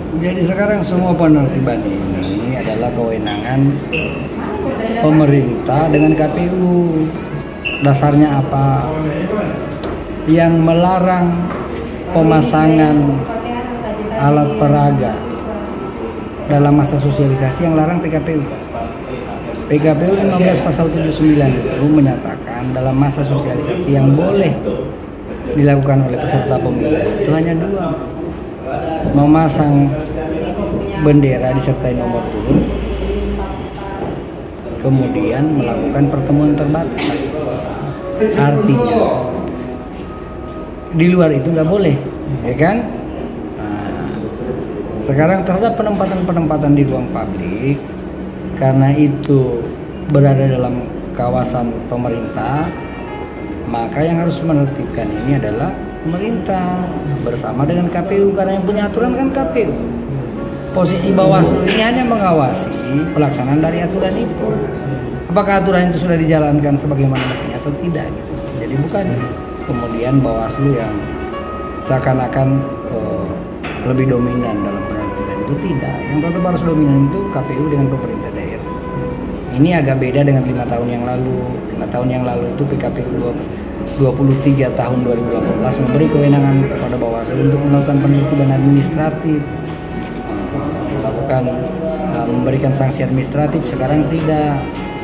Jadi sekarang semua penertiban ini adalah kewenangan pemerintah dengan KPU. Dasarnya apa? Yang melarang pemasangan alat peraga dalam masa sosialisasi yang larang PKPU. PKPU 15 pasal 79 itu menyatakan dalam masa sosialisasi yang boleh dilakukan oleh peserta pemilu itu hanya dua: memasang bendera disertai nomor urut, kemudian melakukan pertemuan terbatas. Artinya di luar itu nggak boleh, ya kan? Nah, sekarang terhadap penempatan di ruang publik, karena itu berada dalam kawasan pemerintah, maka yang harus menertibkan ini adalah pemerintah bersama dengan KPU, karena yang punya aturan kan KPU. Posisi Bawaslu ini hanya mengawasi pelaksanaan dari aturan itu. Apakah aturan itu sudah dijalankan sebagaimana mestinya atau tidak gitu. Jadi bukan kemudian Bawaslu yang seakan-akan lebih dominan dalam penertiban, itu tidak. Yang tetap harus dominan itu KPU dengan pemerintah daerah. Ini agak beda dengan 5 tahun yang lalu. 5 tahun yang lalu itu PKPU 23 tahun 2018 memberi kewenangan kepada Bawaslu untuk melakukan penertiban administratif, memberikan sanksi administratif. Sekarang tidak.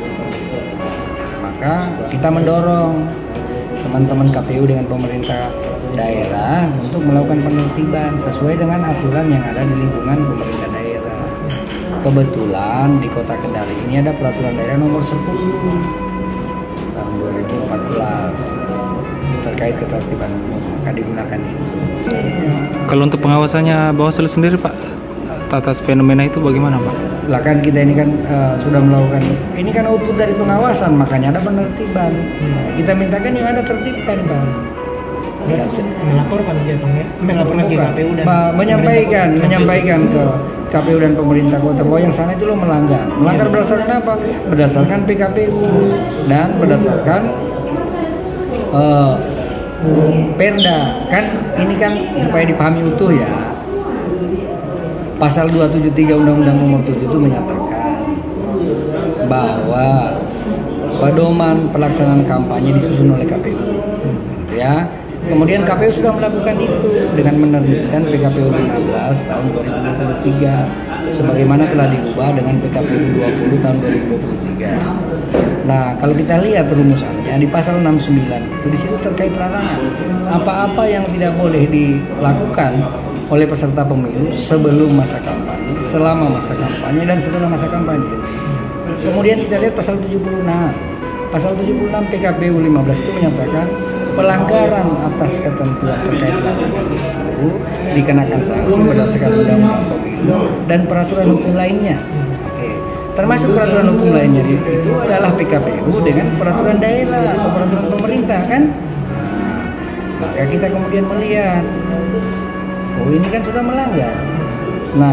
Maka kita mendorong teman-teman KPU dengan pemerintah daerah untuk melakukan penertiban sesuai dengan aturan yang ada di lingkungan pemerintah daerah. Kebetulan di Kota Kendari ini ada peraturan daerah nomor 10 tahun 2014 terkait ketertiban umum, maka digunakan itu. Kalau untuk pengawasannya Bawaslu sendiri Pak, atas fenomena itu bagaimana Pak? Lah kan kita ini kan sudah melakukan, ini kan output dari pengawasan, makanya ada penertiban. Kita mintakan yang ada tertibkan Pak. Berarti melaporkan ya Bang ya? Melaporkan ke KPU dan menyampaikan ke KPU dan pemerintah kota bahwa yang sana itu lo melanggar. Melanggar berdasarkan apa? Berdasarkan PKPU dan berdasarkan Perda. Kan ini kan supaya dipahami utuh ya. Pasal 273 Undang-Undang Nomor 7 itu menyatakan bahwa pedoman pelaksanaan kampanye disusun oleh KPU. Ya. Kemudian KPU sudah melakukan itu dengan menerbitkan PKPU 15 tahun 2023 sebagaimana telah diubah dengan PKPU 20 tahun 2023. Nah, kalau kita lihat rumusannya di pasal 69 itu di situ terkait larangan apa-apa yang tidak boleh dilakukan oleh peserta pemilu sebelum masa kampanye, selama masa kampanye, dan setelah masa kampanye. Kemudian kita lihat pasal 76. Pasal 76 PKPU 15 itu menyatakan pelanggaran atas ketentuan terkait larangan itu dikenakan sanksi berdasarkan undang-undang pemilu dan peraturan hukum lainnya. Oke. Termasuk peraturan hukum lainnya itu adalah PKPU dengan peraturan daerah atau peraturan pemerintah kan. Maka kita kemudian melihat, oh ini kan sudah melanggar. Nah,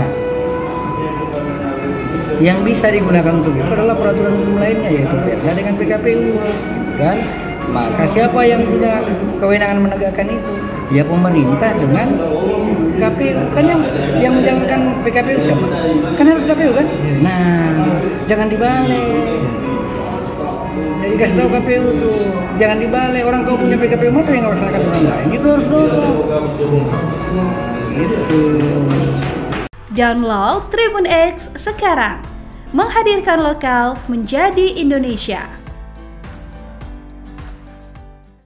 yang bisa digunakan untuk itu adalah peraturan hukum lainnya, yaitu Perda dengan PKPU, kan? Maka siapa yang punya kewenangan menegakkan itu? Ya pemerintah dengan KPU. Kan yang menjalankan PKPU siapa? Kan harus KPU kan? Nah, jangan dibalik. Jadi kasih tahu KPU tuh, jangan dibalik. Orang kau punya PKPU masa yang melaksanakan orang lain? Itu harus dorong. Gitu. Download Tribun X sekarang, menghadirkan lokal menjadi Indonesia.